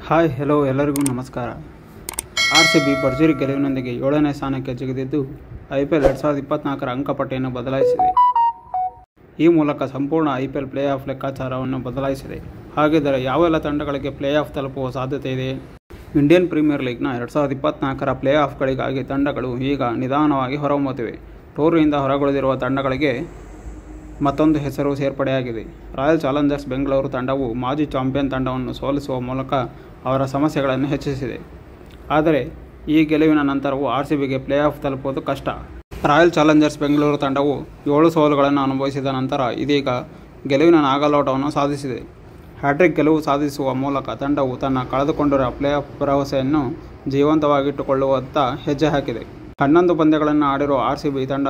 Hi hello ಎಲ್ಲರಿಗೂ ನಮಸ್ಕಾರ. RCB ಭರ್ಜರಿ ಗೆಲುವಿನೊಂದಿಗೆ 7ನೇ ಸ್ಥಾನಕ್ಕೆ ಜಿಗಿದಿದ್ದು IPL 2024ರ ಅಂಕಪಟ್ಟಿಯನ್ನು ಬದಲಾಯಿಸಿದೆ. ಈ ಮೂಲಕ ಸಂಪೂರ್ಣ IPL ಪ್ಲೇ ಆಫ್ ಲೆಕ್ಕಾಚಾರವನ್ನು ಬದಲಾಯಿಸಿದೆ. ಹಾಗಿದ್ದರೆ ಯಾವೆಲ್ಲ ತಂಡಗಳಿಗೆ ಪ್ಲೇ ಆಫ್ ತಲುಪುವ ಸಾಧ್ಯತೆ ಇದೆ? ಇಂಡಿಯನ್ ಪ್ರೀಮಿಯರ್ ಲೀಗ್ನ 2024ರ ಪ್ಲೇ ಆಫ್ಗಳಿಗಾಗಿ ತಂಡಗಳು ಈಗ ನಿಧಾನವಾಗಿ ಹೊರಹೊಮ್ಮುತ್ತಿವೆ. ಟೂರ್ನಿಯಿಂದ ಹೊರಗುಳಿದಿರುವ ತಂಡಗಳಿಗೆ ಮತ್ತೊಂದು ಹೆಸರು ಸೇರ್ಪಡೆಯಾಗಿದೆ. ರಾಯಲ್ ಚಾಲೆಂಜರ್ಸ್ ಬೆಂಗಳೂರು ತಂಡವು ಮಾಜಿ ಚಾಂಪಿಯನ್ ತಂಡವನ್ನು ಸೋಲಿಸುವ ಮೂಲಕ ಅವರ ಸಮಸ್ಯೆಗಳನ್ನು ಹೆಚ್ಚಿಸಿದೆ. ಆದರೆ ಈ ಗೆಲುವಿನ ನಂತರವೂ RCBಗೆ ಪ್ಲೇ ಆಫ್ ತಲುಪುವುದು ಕಷ್ಟ. ರಾಯಲ್ ಚಾಲೆಂಜರ್ಸ್ ಬೆಂಗಳೂರು ತಂಡವು 7 ಸೋಲುಗಳನ್ನು ಅನುಭವಿಸಿದ ನಂತರ ಇದೀಗ ಗೆಲುವಿನ ನಾಗಲೋಟವನ್ನು ಸಾಧಿಸಿದೆ. ಹ್ಯಾಟ್ರಿಕ್ ಗೆಲುವು ಸಾಧಿಸುವ ಮೂಲಕ ತಂಡವು ತನ್ನ ಕಳೆದುಕೊಂಡಿರುವ ಪ್ಲೇ ಆಫ್ ಭರವಸೆಯನ್ನು ಜೀವಂತವಾಗಿಟ್ಟುಕೊಳ್ಳುವತ್ತ ಹೆಜ್ಜೆ ಹಾಕಿದೆ. 11 ಪಂದ್ಯಗಳನ್ನು ಆಡಿರುವ RCB ತಂಡ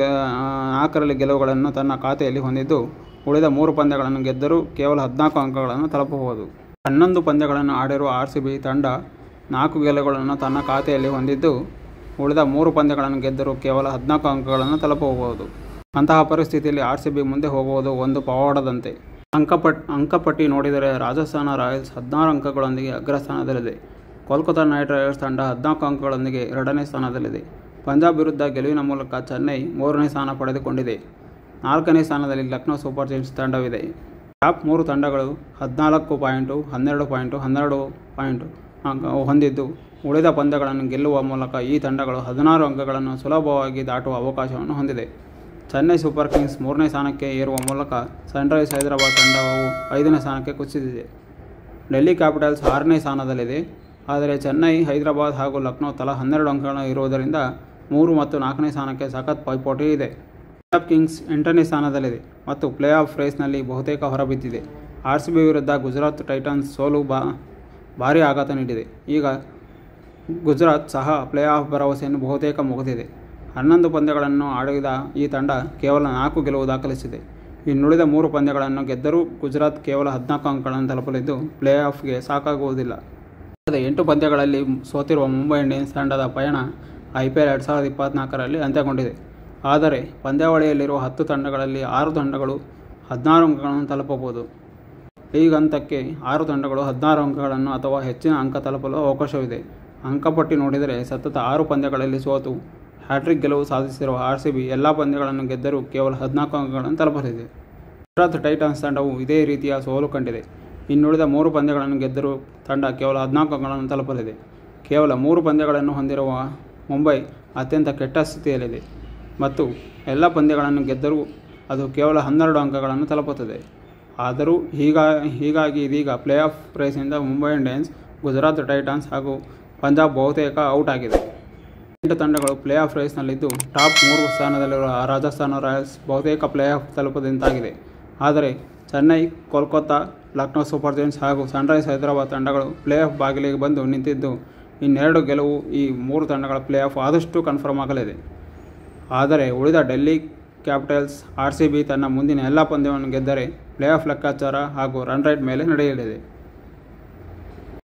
4 ಗೆಲುವುಗಳನ್ನು ತನ್ನ ಖಾತೆಯಲ್ಲಿ ಹೊಂದಿದ್ದು, ಉಳಿದ 3 ಪಂದ್ಯಗಳನ್ನು ಗೆದ್ದರೂ ಕೇವಲ 14 ಅಂಕಗಳನ್ನು ತಲುಪಬಹುದು. 11 ಪಂದ್ಯಗಳನ್ನು ಆಡಿರುವ RCB ತಂಡ 4 ಗೆಲುವುಗಳನ್ನು ತನ್ನ ಖಾತೆಯಲ್ಲಿ ಹೊಂದಿದ್ದು, ಉಳಿದ 3 ಪಂದ್ಯಗಳನ್ನು ಗೆದ್ದರೂ ಕೇವಲ 14 ಅಂಕಗಳನ್ನು ತಲುಪಬಹುದು. ಅಂತಹ ಪರಿಸ್ಥಿತಿಯಲ್ಲಿ RCB ಮುಂದೆ ಹೋಗುವುದು ಒಂದು ಪವಾಡದಂತೆ. ಅಂಕಪಟ್ಟಿ ನೋಡಿದರೆ ರಾಜಸ್ಥಾನ ರಾಯಲ್ಸ್ 16 ಅಂಕಗಳೊಂದಿಗೆ ಅಗ್ರಸ್ಥಾನದಲ್ಲಿದೆ. ಕೋಲ್ಕತಾ ನೈಟ್ ರೈಡರ್ಸ್ ತಂಡ 14 ಅಂಕಗಳೊಂದಿಗೆ 2ನೇ ಸ್ಥಾನದಲ್ಲಿದೆ. ಪಂಜಾಬ್ ವಿರುದ್ಧ ಗೆಲುವಿನ ಮೂಲಕ ಚೆನ್ನೈ 3ನೇ ಸ್ಥಾನ ಪಡೆದುಕೊಂಡಿದೆ. 4ನೇ ಸ್ಥಾನದಲ್ಲಿ ಲಕ್ನೋ ಸೂಪರ್ ಜೈಂಟ್ಸ್ ತಂಡವಿದೆ. ಟಾಪ್ 3 ತಂಡಗಳು 14 ಪಾಯಿಂಟು, 12 ಪಾಯಿಂಟು, 12 ಪಾಯಿಂಟು ಹೊಂದಿದ್ದು, ಉಳಿದ ಪಂದ್ಯಗಳನ್ನು ಗೆಲ್ಲುವ ಮೂಲಕ ಈ ತಂಡಗಳು 16 ಅಂಕಗಳನ್ನು ಸುಲಭವಾಗಿ ದಾಟುವ ಅವಕಾಶವನ್ನು ಹೊಂದಿದೆ. ಚೆನ್ನೈ ಸೂಪರ್ ಕಿಂಗ್ಸ್ 3ನೇ ಸ್ಥಾನಕ್ಕೆ ಏರುವ ಮೂಲಕ ಸನ್ರೈಸ್ ಹೈದರಾಬಾದ್ ತಂಡವು 5ನೇ ಸ್ಥಾನಕ್ಕೆ ಕುಸಿದಿದೆ. ಡೆಲ್ಲಿ ಕ್ಯಾಪಿಟಲ್ಸ್ 6ನೇ ಸ್ಥಾನದಲ್ಲಿದೆ. ಆದರೆ ಚೆನ್ನೈ, ಹೈದರಾಬಾದ್ ಹಾಗೂ ಲಕ್ನೋ ತಲಾ 12 ಅಂಕಗಳು ಇರುವುದರಿಂದ 3 ಮತ್ತು 4ನೇ ಸ್ಥಾನಕ್ಕೆ ಸಖತ್ ಪೈಪೋಟಿ ಇದೆ. ಪಂಜಾಬ್ ಕಿಂಗ್ಸ್ 8ನೇ ಸ್ಥಾನದಲ್ಲಿದೆ ಮತ್ತು ಪ್ಲೇ ಆಫ್ ರೇಸ್ನಲ್ಲಿ ಬಹುತೇಕ ಹೊರಬಿದ್ದಿದೆ. RCB ವಿರುದ್ಧ ಗುಜರಾತ್ ಟೈಟನ್ಸ್ ಸೋಲು ಭಾರೀ ಆಘಾತ ನೀಡಿದೆ. ಈಗ ಗುಜರಾತ್ ಸಹ ಪ್ಲೇ ಆಫ್ ಭರವಸೆಯನ್ನು ಬಹುತೇಕ ಮುಗಿದಿದೆ. 11 ಪಂದ್ಯಗಳನ್ನು ಆಡಿದ ಈ ತಂಡ ಕೇವಲ 4 ಗೆಲುವು ದಾಖಲಿಸಿದೆ. ಇನ್ನುಳಿದ 3 ಪಂದ್ಯಗಳನ್ನು ಗೆದ್ದರೂ ಗುಜರಾತ್ ಕೇವಲ 14 ಅಂಕಗಳನ್ನು ತಲುಪಲಿದ್ದು ಪ್ಲೇ ಆಫ್ಗೆ ಸಾಕಾಗುವುದಿಲ್ಲ. 8 ಪಂದ್ಯಗಳಲ್ಲಿ ಸೋತಿರುವ ಮುಂಬೈ ಇಂಡಿಯನ್ಸ್ ತಂಡದ ಪಯಣ IPL 2024ರಲ್ಲಿ ಅಂತ್ಯಗೊಂಡಿದೆ. ಆದರೆ ಪಂದ್ಯಾವಳಿಯಲ್ಲಿರುವ 10 ತಂಡಗಳಲ್ಲಿ 6 ತಂಡಗಳು 16 ಅಂಕಗಳನ್ನು ತಲುಪಬಹುದು. ಲೀಗ್ ಹಂತಕ್ಕೆ 6 ತಂಡಗಳು 16 ಅಂಕಗಳನ್ನು ಅಥವಾ ಹೆಚ್ಚಿನ ಅಂಕ ತಲುಪಲು ಅವಕಾಶವಿದೆ. ಅಂಕಪಟ್ಟಿ ನೋಡಿದರೆ ಸತತ 6 ಪಂದ್ಯಗಳಲ್ಲಿ ಸೋತು ಹ್ಯಾಟ್ರಿಕ್ ಗೆಲುವು ಸಾಧಿಸಿರುವ RCB ಎಲ್ಲ ಪಂದ್ಯಗಳನ್ನು ಗೆದ್ದರೂ ಕೇವಲ 14 ಅಂಕಗಳನ್ನು ತಲುಪಲಿದೆ. ಗುಜರಾತ್ ಟೈಟನ್ಸ್ ತಂಡವು ಇದೇ ರೀತಿಯ ಸೋಲು ಕಂಡಿದೆ. ಇನ್ನುಳಿದ 3 ಪಂದ್ಯಗಳನ್ನು ಗೆದ್ದರೂ ತಂಡ ಕೇವಲ 14 ಅಂಕಗಳನ್ನು ತಲುಪಲಿದೆ. ಕೇವಲ 3 ಪಂದ್ಯಗಳನ್ನು ಹೊಂದಿರುವ ಮುಂಬೈ ಅತ್ಯಂತ ಕೆಟ್ಟ ಸ್ಥಿತಿಯಲ್ಲಿದೆ ಮತ್ತು ಎಲ್ಲ ಪಂದ್ಯಗಳನ್ನು ಗೆದ್ದರೂ ಅದು ಕೇವಲ 12 ಅಂಕಗಳನ್ನು ತಲುಪುತ್ತದೆ. ಆದರೂ ಹೀಗಾಗಿ ಇದೀಗ ಪ್ಲೇ ಆಫ್ ರೇಸ್ನಿಂದ ಮುಂಬೈ ಇಂಡಿಯನ್ಸ್, ಗುಜರಾತ್ ಟೈಟನ್ಸ್ ಹಾಗೂ ಪಂಜಾಬ್ ಬಹುತೇಕ ಔಟ್ ಆಗಿದೆ. 8 ತಂಡಗಳು ಪ್ಲೇ ಆಫ್ ರೇಸ್ನಲ್ಲಿದ್ದು, ಟಾಪ್ 3 ಸ್ಥಾನದಲ್ಲಿರುವ ರಾಜಸ್ಥಾನ ರಾಯಲ್ಸ್ ಬಹುತೇಕ ಪ್ಲೇ ಆಫ್ ತಲುಪದಂತಾಗಿದೆ. ಆದರೆ ಚೆನ್ನೈ, ಕೋಲ್ಕತಾ, ಲಕ್ನೋ ಸೂಪರ್ ಜೈಂಟ್ಸ್ ಹಾಗೂ ಸನ್ರೈಸ್ ಹೈದರಾಬಾದ್ ತಂಡಗಳು ಪ್ಲೇ ಆಫ್ ಬಾಗಿಲಿಗೆ ಬಂದು ನಿಂತಿದ್ದು, ಇನ್ನೆರಡು ಗೆಲುವು ಈ 3 ತಂಡಗಳ ಪ್ಲೇ ಆಫ್ ಆದಷ್ಟು ಕನ್ಫರ್ಮ್ ಆಗಲಿದೆ. ಆದರೆ ಉಳಿದ ಡೆಲ್ಲಿ ಕ್ಯಾಪಿಟಲ್ಸ್, RCB ತನ್ನ ಮುಂದಿನ ಎಲ್ಲ ಪಂದ್ಯವನ್ನು ಗೆದ್ದರೆ ಪ್ಲೇ ಆಫ್ ಲೆಕ್ಕಾಚಾರ ಹಾಗೂ ರನ್ ರೇಟ್ ಮೇಲೆ ನಡೆಯಲಿದೆ.